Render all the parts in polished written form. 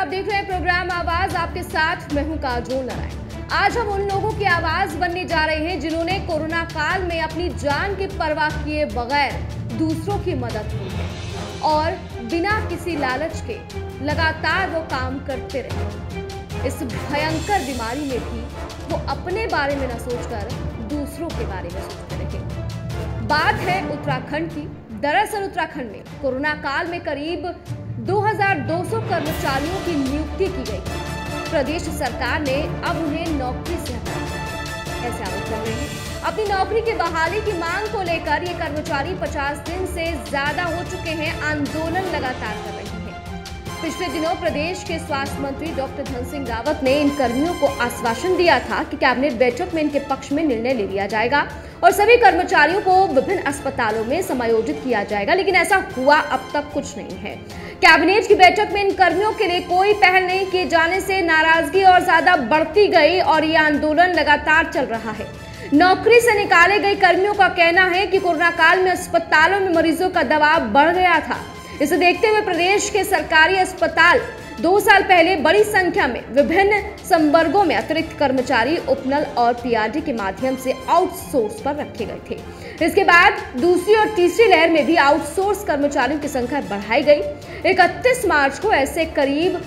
देख रहे हैं प्रोग्राम आवाज, आपके साथ मैं हूं काजोल नारायण। आज हम उन लोगों की आवाज बनने जा रहे हैं जिन्होंने कोरोना काल में अपनी जान की परवाह किए बगैर दूसरों की मदद की है और बिना किसी लालच के लगातार वो काम करते रहे। इस भयंकर बीमारी में भी वो अपने बारे में न सोचकर दूसरों के बारे में सोचते रहे। बात है उत्तराखंड की। दरअसल उत्तराखंड में कोरोना काल में करीब 2200 कर्मचारियों की नियुक्ति की गई थी। प्रदेश सरकार ने अब उन्हें नौकरी से हटा दिया। ऐसे आरोप लग रहे हैं। अपनी नौकरी की बहाली की मांग को लेकर ये कर्मचारी 50 दिन से ज्यादा हो चुके हैं आंदोलन लगातार कर रहे हैं। पिछले दिनों प्रदेश के स्वास्थ्य मंत्री डॉक्टर धन सिंह रावत ने इन कर्मियों को आश्वासन दिया था कि कैबिनेट बैठक में इनके पक्ष में निर्णय ले लिया जाएगा और सभी कर्मचारियों को विभिन्न अस्पतालों में समायोजित किया जाएगा, लेकिन ऐसा हुआ अब तक कुछ नहीं है। कैबिनेट की बैठक में इन कर्मियों के लिए कोई पहल नहीं किए जाने से नाराजगी और ज्यादा बढ़ती गई और ये आंदोलन लगातार चल रहा है। नौकरी से निकाले गए कर्मियों का कहना है कि कोरोना काल में अस्पतालों में मरीजों का दबाव बढ़ गया था। इसे देखते हुए प्रदेश के सरकारी अस्पताल 2 साल पहले बड़ी संख्या में विभिन्न संवर्गों में अतिरिक्त कर्मचारी उपनल और पीआरडी के माध्यम से आउटसोर्स पर रखे गए थे। इसके बाद दूसरी और तीसरी लहर में भी आउटसोर्स कर्मचारियों की संख्या बढ़ाई गई। 31 मार्च को ऐसे करीब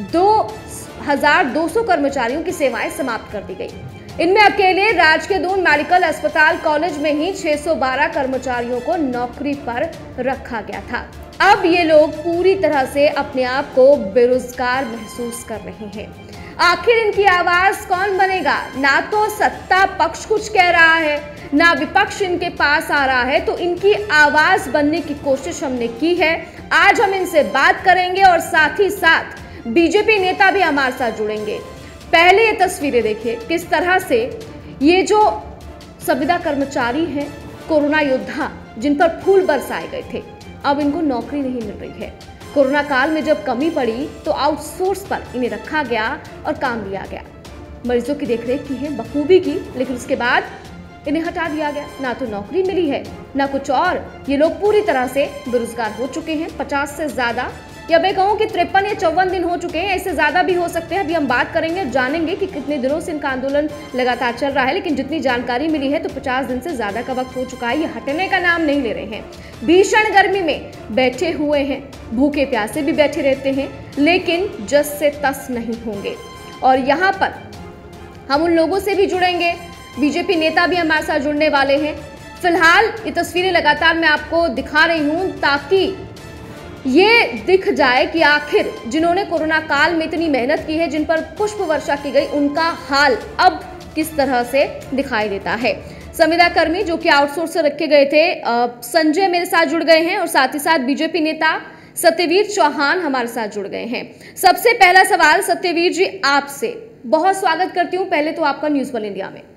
2200 कर्मचारियों की सेवाएं समाप्त कर दी गई। इनमें अकेले राजकीय दून मेडिकल अस्पताल कॉलेज में ही 612 कर्मचारियों को नौकरी पर रखा गया था। अब ये लोग पूरी तरह से अपने आप को बेरोजगार महसूस कर रहे हैं। आखिर इनकी आवाज कौन बनेगा? ना तो सत्ता पक्ष कुछ कह रहा है, ना विपक्ष इनके पास आ रहा है, तो इनकी आवाज बनने की कोशिश हमने की है। आज हम इनसे बात करेंगे और साथ ही साथ बीजेपी नेता भी हमारे साथ जुड़ेंगे। पहले ये तस्वीरें देखिए किस तरह से ये जो संविदा कर्मचारी हैं, कोरोना योद्धा, जिन पर फूल बरसाए गए थे, अब इनको नौकरी नहीं मिल रही है। कोरोना काल में जब कमी पड़ी तो आउटसोर्स पर इन्हें रखा गया और काम लिया गया। मरीजों की देखरेख की है बखूबी की, लेकिन उसके बाद इन्हें हटा दिया गया। ना तो नौकरी मिली है ना कुछ और। ये लोग पूरी तरह से बेरोजगार हो चुके हैं। 50 से ज्यादा, या मैं कहूँ कि 53 या 54 दिन हो चुके हैं। इससे ज्यादा भी हो सकते हैं। अभी हम बात करेंगे, जानेंगे कि कितने दिनों से इनका आंदोलन लगातार चल रहा है, लेकिन जितनी जानकारी मिली है तो 50 दिन से ज्यादा का वक्त हो चुका है। ये हटने का नाम नहीं ले रहे हैं। भीषण गर्मी में बैठे हुए हैं, भूखे प्यासे भी बैठे रहते हैं, लेकिन जस से तस नहीं होंगे। और यहाँ पर हम उन लोगों से भी जुड़ेंगे। बीजेपी नेता भी हमारे साथ जुड़ने वाले हैं। फिलहाल ये तस्वीरें लगातार मैं आपको दिखा रही हूँ ताकि ये दिख जाए कि आखिर जिन्होंने कोरोना काल में इतनी मेहनत की है, जिन पर पुष्प वर्षा की गई, उनका हाल अब किस तरह से दिखाई देता है। संविदा कर्मी जो कि आउटसोर्स से रखे गए थे, संजय मेरे साथ जुड़ गए हैं और साथ ही साथ बीजेपी नेता सत्यवीर चौहान हमारे साथ जुड़ गए हैं। सबसे पहला सवाल सत्यवीर जी आपसे, बहुत स्वागत करती हूँ पहले तो आपका न्यूज वर्ल्ड इंडिया में।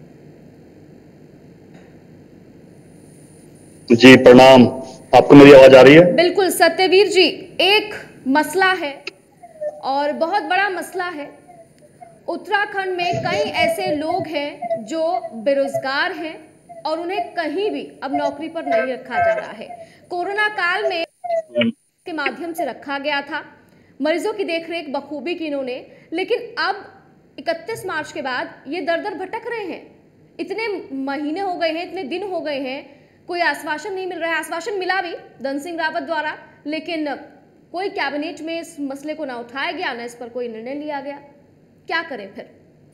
जी प्रणाम। आपको मेरी आवाज आ रही है? बिल्कुल सत्यवीर जी, एक मसला है और बहुत बड़ा मसला है। उत्तराखंड में कई ऐसे लोग हैं जो बेरोजगार हैं और उन्हें कहीं भी अब नौकरी पर नहीं रखा जा रहा है। कोरोना काल में के माध्यम से रखा गया था, मरीजों की देखरेख बखूबी की इन्होंने, लेकिन अब 31 मार्च के बाद ये दर दर भटक रहे हैं। इतने महीने हो गए हैं, इतने दिन हो गए हैं, कोई आश्वासन नहीं मिल रहा है। आश्वासन मिला भी धन सिंह रावत द्वारा, लेकिन कोई कैबिनेट में इस मसले को ना उठाया गया, ना इस पर कोई निर्णय लिया गया। क्या करें फिर?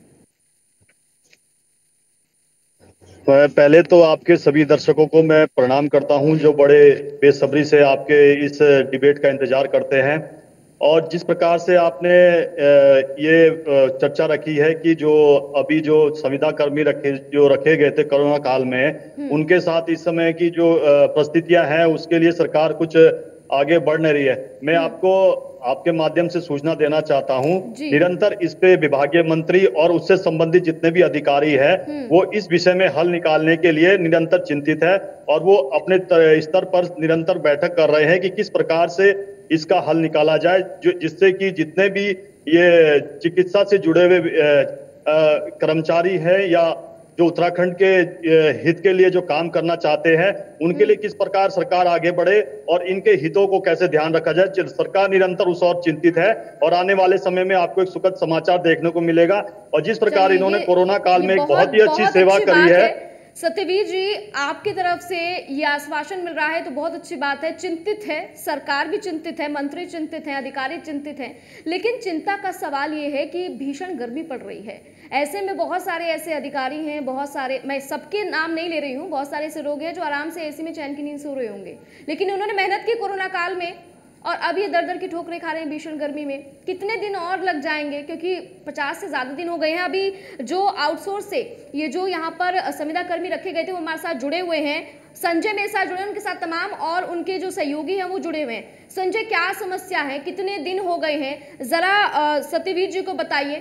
पहले तो आपके सभी दर्शकों को मैं प्रणाम करता हूं जो बड़े बेसब्री से आपके इस डिबेट का इंतजार करते हैं। और जिस प्रकार से आपने ये चर्चा रखी है कि जो अभी जो संविदा कर्मी रखे गए थे कोरोना काल में, उनके साथ इस समय की जो परिस्थितियां हैं उसके लिए सरकार कुछ आगे बढ़ नहीं रही है। मैं आपको आपके माध्यम से सूचना देना चाहता हूं, निरंतर इस पे विभागीय मंत्री और उससे संबंधित जितने भी अधिकारी हैं वो इस विषय में हल निकालने के लिए निरंतर चिंतित है और वो अपने स्तर पर निरंतर बैठक कर रहे हैं कि किस प्रकार से इसका हल निकाला जाए, जो जिससे कि जितने भी ये चिकित्सा से जुड़े हुए कर्मचारी हैं या जो उत्तराखंड के हित के लिए जो काम करना चाहते हैं, उनके लिए किस प्रकार सरकार आगे बढ़े और इनके हितों को कैसे ध्यान रखा जाए। सरकार निरंतर उस ओर चिंतित है और आने वाले समय में आपको एक सुखद समाचार देखने को मिलेगा। और जिस प्रकार इन्होंने कोरोना काल में एक बहुत ही अच्छी सेवा करी है। सत्यवीर जी, आपकी तरफ से ये आश्वासन मिल रहा है तो बहुत अच्छी बात है। चिंतित है, सरकार भी चिंतित है, मंत्री चिंतित हैं, अधिकारी चिंतित हैं, लेकिन चिंता का सवाल ये है कि भीषण गर्मी पड़ रही है। ऐसे में बहुत सारे ऐसे अधिकारी हैं, बहुत सारे, मैं सबके नाम नहीं ले रही हूँ, बहुत सारे ऐसे लोग हैं जो आराम से एसी में चैन की नींद सो रहे होंगे, लेकिन उन्होंने मेहनत की कोरोना काल में और अब ये दर दर की ठोकरें खा रहे हैं भीषण गर्मी में। कितने दिन और लग जाएंगे, क्योंकि 50 से ज़्यादा दिन हो गए हैं। अभी जो आउटसोर्स से ये जो यहाँ पर संविदा कर्मी रखे गए थे वो हमारे साथ जुड़े हुए हैं। संजय मेरे साथ जुड़े हैं, उनके साथ तमाम और उनके जो सहयोगी हैं वो जुड़े हुए हैं। संजय, क्या समस्या है, कितने दिन हो गए हैं, जरा सत्यवीर जी को बताइए।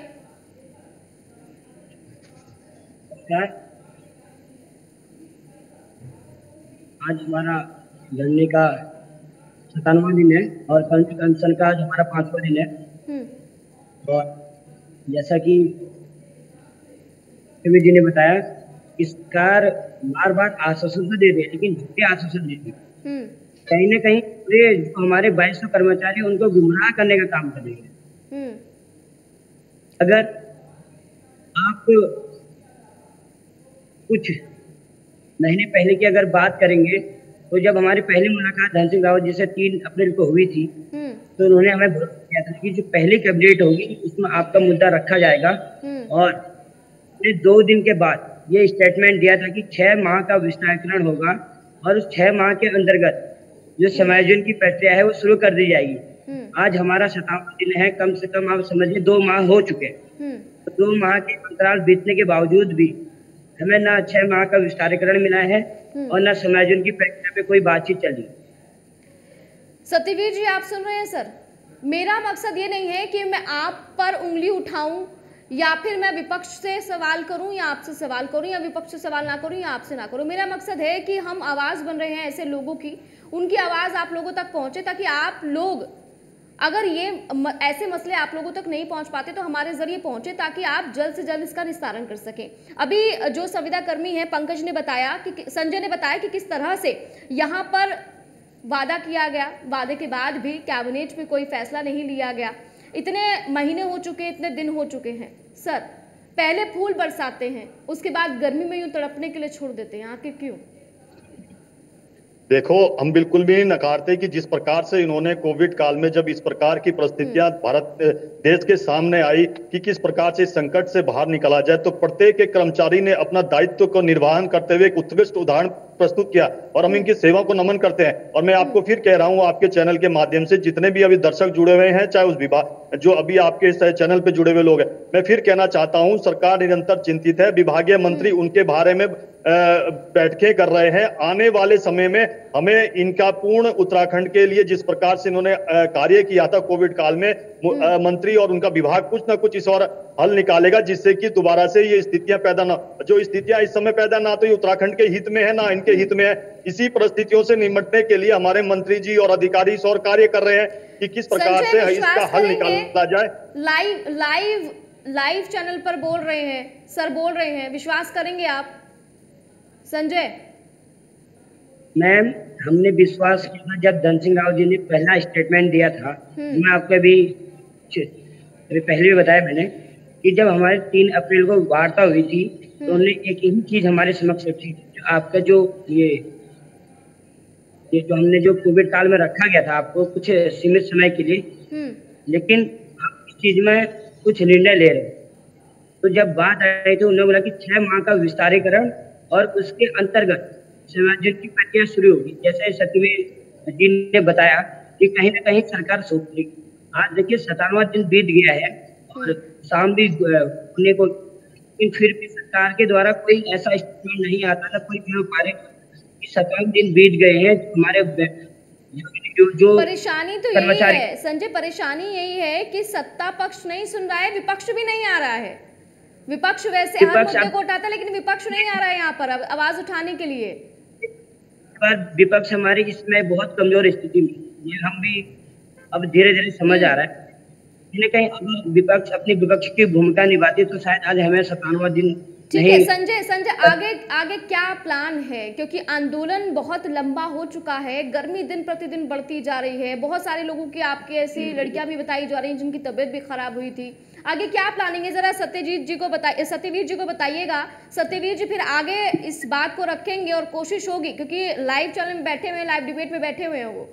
आज हमारा धरने का 57वां दिन है और अनशन का आज हमारा 5वां दिन है। और जैसा कि समीर जी ने बताया, इस सरकार बार बार आश्वासन तो दे रही है, लेकिन झूठे आश्वासन देती है। कहीं ना कहीं पूरे जो हमारे 2200 कर्मचारी उनको गुमराह करने का काम कर रही है। अगर आप कुछ महीने पहले की अगर बात करेंगे तो जब हमारी पहली मुलाकात धन सिंह रावत जी से 3 अप्रैल को हुई थी, तो उन्होंने हमें भरोसा किया था कि जो पहली कैबिनेट होगी उसमें आपका मुद्दा रखा जाएगा। और 2 दिन के बाद ये स्टेटमेंट दिया था कि 6 माह का विस्तारीकरण होगा और उस 6 माह के अंतर्गत जो समायोजन की प्रक्रिया है वो शुरू कर दी जाएगी। आज हमारा 57वां दिन है, कम से कम आप समझिए 2 माह हो चुके हैं। तो 2 माह के अंतराल बीतने के बावजूद भी हमें ना 6 माह का विस्तारीकरण मिला है और ना समायोजन की प्रक्रिया पे कोई बातचीत चली। सत्यवीर जी, आप सुन रहे हैं सर, मेरा मकसद ये नहीं है कि मैं आप पर उंगली उठाऊं या फिर मैं विपक्ष से सवाल करूं या आपसे सवाल करूं या विपक्ष से सवाल ना करूं या आपसे ना करूं। मेरा मकसद है कि हम आवाज बन रहे हैं ऐसे लोगों की, उनकी आवाज आप लोगों तक पहुंचे, ताकि आप लोग, अगर ये ऐसे मसले आप लोगों तक नहीं पहुंच पाते तो हमारे जरिए पहुंचे, ताकि आप जल्द से जल्द इसका निस्तारण कर सकें। अभी जो संविदा कर्मी है पंकज ने बताया कि संजय ने बताया कि किस तरह से यहाँ पर वादा किया गया, वादे के बाद भी कैबिनेट में कोई फैसला नहीं लिया गया। इतने महीने हो चुके, इतने दिन हो चुके हैं सर, पहले फूल बरसाते हैं, उसके बाद गर्मी में यूं तड़पने के लिए छोड़ देते हैं, आखिर क्यों? देखो, हम बिल्कुल भी नहीं नकारते कि जिस प्रकार से इन्होंने कोविड काल में जब इस प्रकार की परिस्थितियां भारत देश के सामने आई कि किस प्रकार से इस संकट से बाहर निकला जाए, तो प्रत्येक एक कर्मचारी ने अपना दायित्व को निर्वहन करते हुए एक उत्कृष्ट उदाहरण प्रस्तुत किया और हम इनकी सेवा को नमन करते हैं। और मैं आपको फिर कह रहा हूं, आपके चैनल के माध्यम से जितने भी अभी दर्शक जुड़े हुए हैं, चाहे उस विभाग जो अभी आपके इस चैनल पे जुड़े हुए लोग हैं, मैं फिर कहना चाहता हूं, सरकार निरंतर चिंतित है। विभागीय मंत्री उनके बारे में बैठकें कर रहे हैं। आने वाले समय में हमें इनका पूर्ण उत्तराखंड के लिए जिस प्रकार से इन्होंने कार्य किया था कोविड काल में, मंत्री और उनका विभाग कुछ ना कुछ इस और हल निकालेगा, जिससे कि दोबारा से ये स्थितियां पैदा ना, जो स्थितियां इस समय पैदा ना तो ये उत्तराखंड के हित में है ना इनके हित में है। इसी परिस्थितियों से निपटने के लिए हमारे मंत्री जी और अधिकारी इस और कार्य कर रहे हैं कि किस प्रकार से इसका हल निकाला जाए। लाइव चैनल पर बोल रहे हैं सर, बोल रहे हैं, विश्वास करेंगे आप संजय? मैम, हमने विश्वास किया जब धन सिंह रावत जी ने पहला स्टेटमेंट दिया था। मैं आपको अभी पहले भी बताया मैंने कि जब हमारे 3 अप्रैल को वार्ता हुई थी तो उन्होंने एक ही चीज हमारे समक्ष रखी, जो आपका जो ये जो हमने जो कोविड काल में रखा गया था आपको कुछ सीमित समय के लिए, लेकिन आप इस चीज में कुछ निर्णय ले रहे। तो जब बात आई तो उन्होंने बोला कि 6 माह का विस्तारीकरण और उसके अंतर्गत समायोजन की प्रक्रिया शुरू होगी। जैसे सत्यवीर जी ने बताया कि कहीं ना कहीं सरकार सोच रही। आज देखिए 57वां दिन बीत गया है और शाम भी होने को, लेकिन फिर भी सरकार के द्वारा कोई ऐसा स्टेटमेंट नहीं आता था, कोई भी पारे कि 57 दिन बीत गए हैं। हमारे जो परेशानी तो यही है संजय, परेशानी यही है कि सत्ता पक्ष नहीं सुन रहा है, विपक्ष भी नहीं आ रहा है। विपक्ष वैसे हर मुद्दे को उठाता है, लेकिन विपक्ष नहीं आ रहा है यहाँ पर अब आवाज उठाने के लिए। विपक्ष हमारी इसमें बहुत कमजोर स्थिति में, ये हम भी अब धीरे धीरे समझ आ रहा है। कहीं अगर विपक्ष अपनी विपक्ष की भूमिका निभाती तो शायद आज हमें 57वां दिन ठीक है संजय, आगे आगे क्या प्लान है, क्योंकि आंदोलन बहुत लंबा हो चुका है, गर्मी दिन प्रतिदिन बढ़ती जा रही है, बहुत सारे लोगों की आपके ऐसी लड़कियां भी बताई जा रही हैं जिनकी तबीयत भी खराब हुई थी। आगे क्या प्लानिंग है, जरा सत्यवीर जी को बताइएगा। सत्यवीर जी फिर आगे इस बात को रखेंगे और कोशिश होगी, क्योंकि लाइव चैनल में बैठे हुए, लाइव डिबेट में बैठे हुए हैं वो।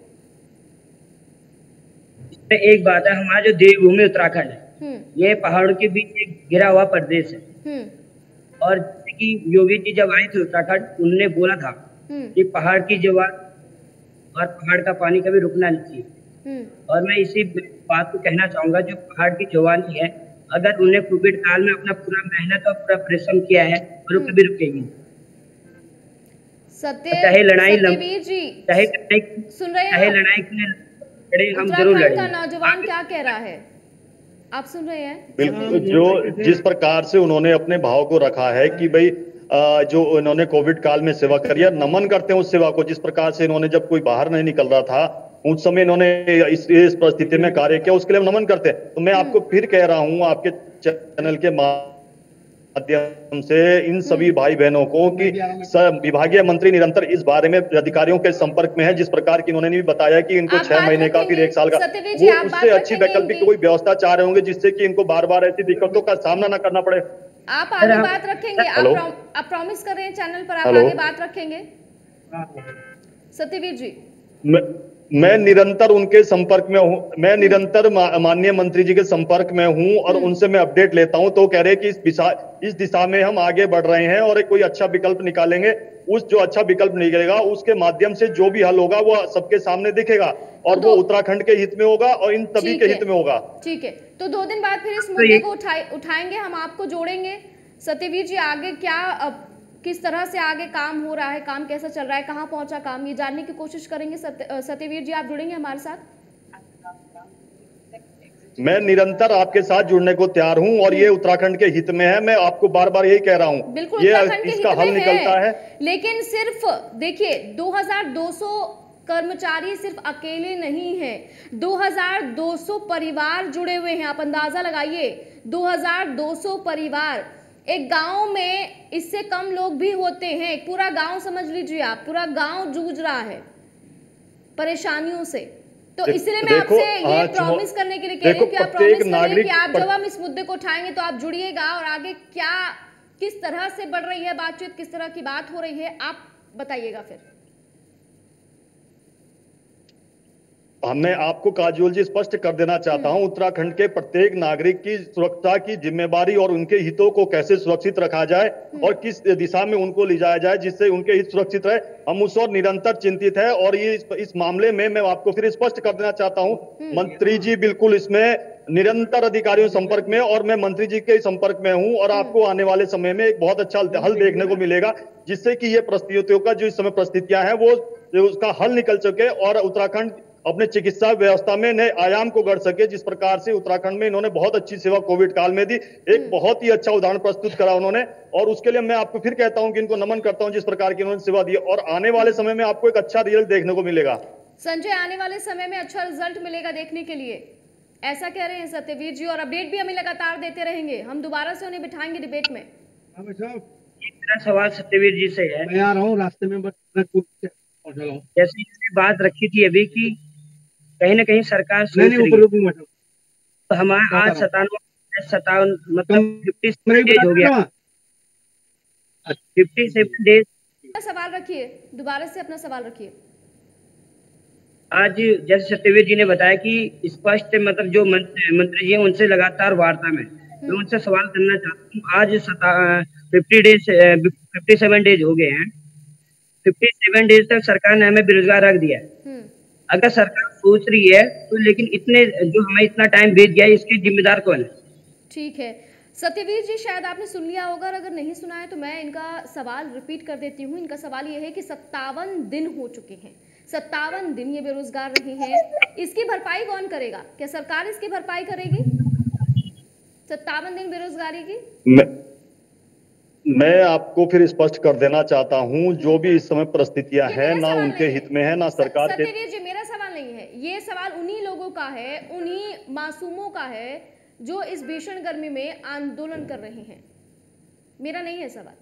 एक बात है, हमारा जो देवभूमि उत्तराखंड है ये पहाड़ों के बीच एक घिरा हुआ प्रदेश है। और जैसे कि योगी जी जब आए थे उत्तराखंड, उन्होंने बोला था कि पहाड़ की ज्वार और पहाड़ का पानी कभी रुकना नहीं चाहिए। और मैं इसी बात को कहना चाहूंगा, जो पहाड़ की जवानी है, अगर उन्हें कोविड काल में अपना पूरा मेहनत और पूरा परिश्रम किया है और वो कभी रुकेगी। चाहे लड़ाई सुन रहे हैं, लड़ाई के लिए हम जरूर लड़ेंगे। का नौजवान क्या कह रहा है, आप सुन रहे हैं? बिल्कुल, जो जिस प्रकार से उन्होंने अपने भाव को रखा है कि भाई जो उन्होंने कोविड काल में सेवा करी है, नमन करते हैं उस सेवा को। जिस प्रकार से इन्होंने जब कोई बाहर नहीं निकल रहा था उस समय इन्होंने इस परिस्थिति में कार्य किया, उसके लिए हम नमन करते हैं। तो मैं आपको फिर कह रहा हूं आपके चैनल के माध्यम से इन सभी भाई बहनों को कि विभागीय मंत्री निरंतर इस बारे में अधिकारियों के संपर्क में है। जिस प्रकार की उन्होंने भी बताया कि इनको 6 महीने का फिर 1 साल का, वो उससे अच्छी वैकल्पिक कोई व्यवस्था चाह रहे होंगे जिससे कि इनको बार बार ऐसी दिक्कतों का सामना न करना पड़े। आप आगे बात रखेंगे, आप प्रॉमिस कर रहे हैं चैनल पर आप आगे बात रखेंगे सत्यवीर जी? मैं निरंतर उनके संपर्क में हूं, मैं निरंतर माननीय मंत्री जी के संपर्क में हूं और उनसे मैं अपडेट लेता हूं। तो कह रहे हैं कि इस दिशा में हम आगे बढ़ रहे हैं और एक कोई अच्छा विकल्प निकालेंगे। उस जो अच्छा विकल्प निकलेगा उसके माध्यम से जो भी हल होगा वो सबके सामने दिखेगा और वो उत्तराखंड के हित में होगा और इन सभी के हित में होगा। ठीक है, तो 2 दिन बाद फिर इस मुद्दे को उठाएंगे, हम आपको जोड़ेंगे। सत्यवीर जी, आगे क्या किस तरह से आगे काम हो रहा है, काम कैसा चल रहा है, कहाँ पहुंचा काम, ये जानने की कोशिश करेंगे। सत्यवीर जी, आप जुड़ेंगे हमारे साथ? मैं निरंतर आपके साथ जुड़ने को तैयार हूं और ये उत्तराखंड के हित में है। मैं आपको बार बार यही कह रहा हूं, बिल्कुल ये इसका हल निकलता है। लेकिन सिर्फ देखिए 2200 कर्मचारी सिर्फ अकेले नहीं हैं, 2200 परिवार जुड़े हुए हैं। आप अंदाजा लगाइए, 2200 परिवार। एक गांव में इससे कम लोग भी होते हैं, एक पूरा गांव समझ लीजिए आप, पूरा गांव जूझ रहा है परेशानियों से। तो इसलिए मैं आपसे ये प्रॉमिस करने के लिए कह रही हूँ कि आप प्रॉमिस करें कि आप जब हम इस मुद्दे को उठाएंगे तो आप जुड़िएगा और आगे क्या किस तरह से बढ़ रही है बातचीत, किस तरह की बात हो रही है, आप बताइएगा फिर। मैं आपको काजोल जी स्पष्ट कर देना चाहता हूं, उत्तराखंड के प्रत्येक नागरिक की सुरक्षा की जिम्मेवारी और उनके हितों को कैसे सुरक्षित रखा जाए और किस दिशा में उनको ले जाया जाए जिससे उनके हित सुरक्षित रहे, हम उस और निरंतर चिंतित है। और ये इस मामले में मैं आपको फिर स्पष्ट कर देना चाहता हूं, मंत्री जी बिल्कुल इसमें निरंतर अधिकारियों संपर्क में और मैं मंत्री जी के संपर्क में हूं और आपको आने वाले समय में एक बहुत अच्छा हल देखने को मिलेगा जिससे कि ये परिस्थितियों का जो इस समय परिस्थितियां हैं वो उसका हल निकल सके और उत्तराखंड अपने चिकित्सा व्यवस्था में नए आयाम को गढ़ सके। जिस प्रकार से उत्तराखंड में इन्होंने बहुत अच्छी सेवा कोविड काल में दी, एक बहुत ही अच्छा उदाहरण प्रस्तुत करा उन्होंने और उसके लिए मैं आपको फिर कहता हूं कि इनको नमन करता हूं जिस प्रकार की उन्होंने सेवा दी और आने वाले समय में आपको एक अच्छा रिजल्ट देखने को मिलेगा। संजय, आने वाले समय में अच्छा रिजल्ट मिलेगा देखने के लिए, ऐसा कह रहे हैं सत्यवीर जी, और अपडेट भी हमें लगातार देते रहेंगे, हम दोबारा से उन्हें बिठाएंगे डिबेट में। मेरा सवाल सत्यवीर जी से है, मैं आ रहा हूँ रास्ते में, जैसे बात रखी थी अभी की कहीं ना कहीं सरकार सोच रही है, तो हमारा आज 57 मतलब 57 डेज हो गया, 57 डेज। सवाल रखिए, दोबारा से अपना सवाल रखिए। आज जैसे सत्यवीर जी ने बताया कि स्पष्ट मतलब जो मंत्री जी हैं उनसे लगातार वार्ता में, मैं उनसे सवाल करना चाहता हूँ। आज 57 डेज हो गए हैं, 57 डेज तक सरकार ने हमें बेरोजगार रख दिया है। अगर सरकार सोच रही है तो लेकिन इतने जो हमें इतना टाइम बीत गया इसके जिम्मेदार कौन है? ठीक है सत्यवीर जी, शायद आपने सुन लिया होगा, अगर नहीं सुना है तो मैं इनका सवाल रिपीट कर देती हूँ। इनका सवाल ये है कि 57 दिन हो चुके हैं, 57 दिन ये बेरोजगार रहे हैं, इसकी भरपाई कौन करेगा? क्या सरकार इसकी भरपाई करेगी 57 दिन बेरोजगारी की? मैं आपको फिर स्पष्ट कर देना चाहता हूं, जो भी इस समय परिस्थितियां हैं ना उनके हित में है ना सरकार के। सत्यवीर जी, मेरा सवाल नहीं है, ये सवाल उन्हीं लोगों का है, उन्हीं मासूमों का है जो इस भीषण गर्मी में आंदोलन कर रहे हैं। मेरा नहीं है सवाल।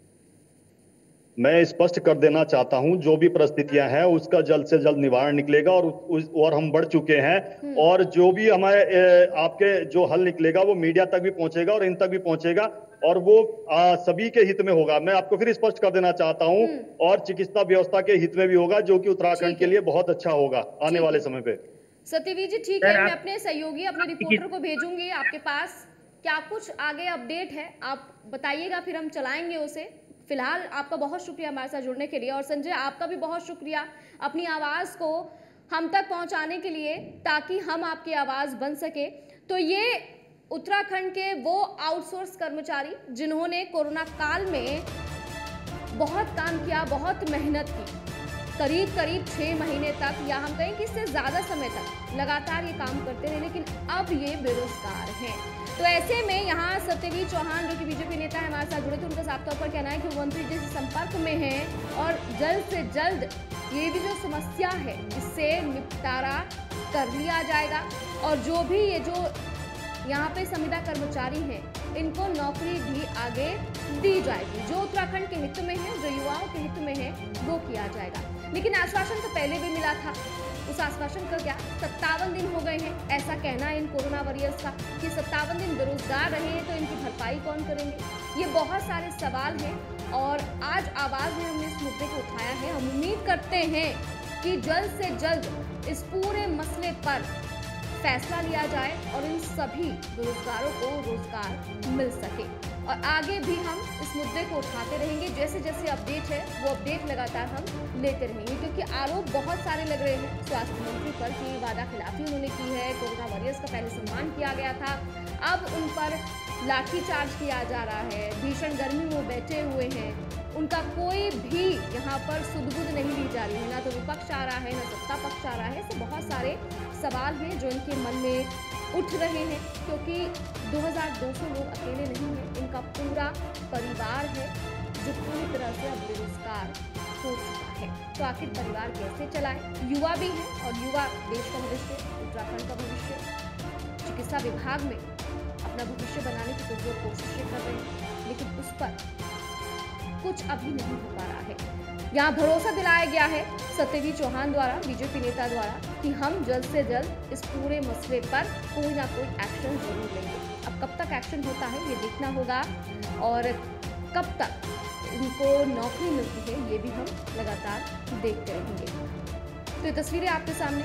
मैं स्पष्ट कर देना चाहता हूं, जो भी परिस्थितियां हैं उसका जल्द से जल्द निवारण निकलेगा और हम बढ़ चुके हैं। और जो भी हमारे आपके जो हल निकलेगा वो मीडिया तक भी पहुंचेगा और इन तक भी पहुंचेगा और वो सभी के हित में होगा। मैं आपको फिर स्पष्ट कर देना चाहता हूं, और चिकित्सा व्यवस्था के हित में भी होगा, जो कि उत्तराखंड के लिए बहुत अच्छा होगा आने वाले समय पे। सत्यवीर जी ठीक है, मैं अपने सहयोगी अपने रिपोर्टर को भेजूंगी आपके पास। क्या कुछ आगे अपडेट है आप बताइएगा, फिर हम चलाएंगे उसे। फिलहाल आपका बहुत शुक्रिया हमारे साथ जुड़ने के लिए, और संजय आपका भी बहुत शुक्रिया अपनी आवाज़ को हम तक पहुंचाने के लिए, ताकि हम आपकी आवाज़ बन सके। तो ये उत्तराखंड के वो आउटसोर्स कर्मचारी जिन्होंने कोरोना काल में बहुत काम किया, बहुत मेहनत की, करीब 6 महीने तक, या हम कहें कि इससे ज़्यादा समय तक लगातार ये काम करते रहे, लेकिन अब ये बेरोजगार हैं। तो ऐसे में यहाँ सत्यवीर चौहान जो कि बीजेपी नेता है हमारे साथ जुड़े थे, उनका साफ तौर पर कहना है कि वो मंत्री जी से संपर्क में हैं और जल्द से जल्द ये भी जो समस्या है इससे निपटारा कर लिया जाएगा, और जो भी ये जो यहाँ पे संविदा कर्मचारी हैं इनको नौकरी भी आगे दी जाएगी, जो उत्तराखंड के हित में है, जो युवाओं के हित में है, वो किया जाएगा। लेकिन आश्वासन तो पहले भी मिला था, उस आश्वासन का क्या? 57 दिन हो गए हैं, ऐसा कहना है इन कोरोना वॉरियर्स का कि 57 दिन बेरोजगार रहे हैं, तो इनकी भरपाई कौन करेंगे? ये बहुत सारे सवाल हैं, और आज आवाज में हमने इस मुद्दे को उठाया है। हम उम्मीद करते हैं कि जल्द से जल्द इस पूरे मसले पर फैसला लिया जाए और इन सभी बेरोजगारों को रोजगार मिल सके, और आगे भी हम इस मुद्दे को उठाते रहेंगे। जैसे जैसे अपडेट है वो अपडेट लगातार हम लेते रहेंगे, क्योंकि आरोप बहुत सारे लग रहे हैं स्वास्थ्य मंत्री पर कि वादा खिलाफी उन्होंने की है, कोरोना वॉरियर्स का पहले सम्मान किया गया था, अब उन पर लाठीचार्ज किया जा रहा है, भीषण गर्मी में बैठे हुए हैं, उनका कोई भी यहाँ पर सुध-बुध नहीं ली जा रही है, ना तो विपक्ष आ रहा है ना सत्ता पक्ष आ रहा है। ऐसे बहुत सारे सवाल हैं जो इनके मन में उठ रहे हैं, क्योंकि 2200 लोग अकेले नहीं हैं, इनका पूरा परिवार है जो पूरी तरह से अब बेरोजगार हो चुका है। तो आखिर परिवार कैसे चलाए? युवा भी है, और युवा देश का भविष्य, उत्तराखंड का भविष्य। चिकित्सा विभाग में अपना भविष्य बनाने की पुरजोर कोशिशें कर रहे हैं, लेकिन उस पर कुछ अभी नहीं हो पा रहा है। यहाँ भरोसा दिलाया गया है सत्यवीर चौहान द्वारा, बीजेपी नेता द्वारा, कि हम जल्द से जल्द इस पूरे मसले पर कोई ना कोई एक्शन जरूर लेंगे। अब कब तक एक्शन होता है ये देखना होगा, और कब तक इनको नौकरी मिलती है ये भी हम लगातार देखते रहेंगे। तो ये तस्वीरें आपके सामने,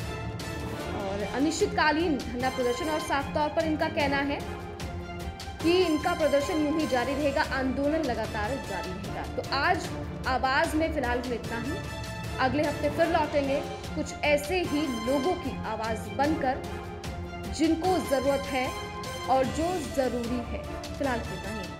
और अनिश्चितकालीन धरना प्रदर्शन, और साफ तौर पर इनका कहना है कि इनका प्रदर्शन यूं ही जारी रहेगा, आंदोलन लगातार जारी रहेगा। तो आज आवाज में फिलहाल इतना ही, अगले हफ्ते फिर लौटेंगे कुछ ऐसे ही लोगों की आवाज बनकर जिनको जरूरत है और जो जरूरी है। फिलहाल इतना ही।